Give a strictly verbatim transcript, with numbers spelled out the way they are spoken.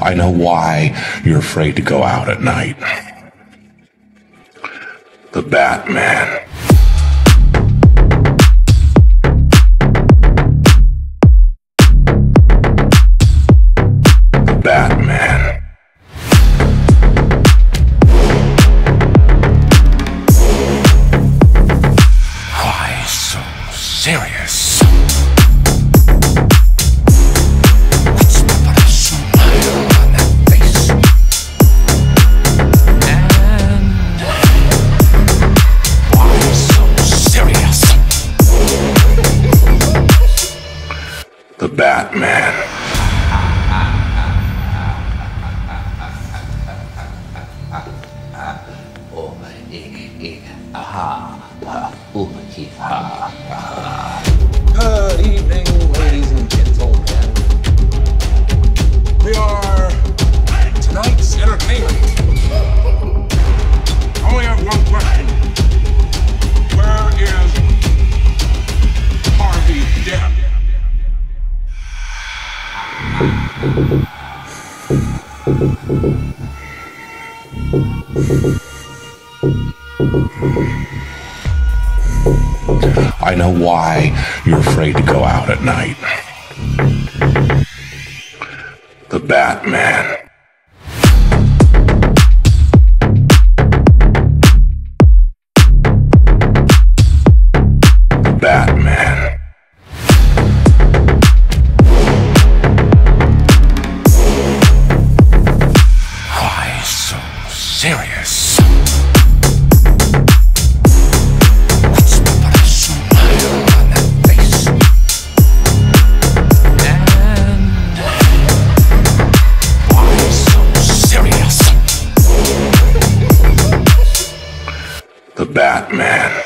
I know why you're afraid to go out at night. The Batman. The Batman. Why so serious? The Batman. Oh, ik, ik, aha, ha, oeh, hi, ha, ha. Good evening, ladies and gentlemen. We are tonight's entertainment. I only have one question. Where is Harvey Dent? I know why you're afraid to go out at night. The Batman. The Batman. Why so serious? The Batman.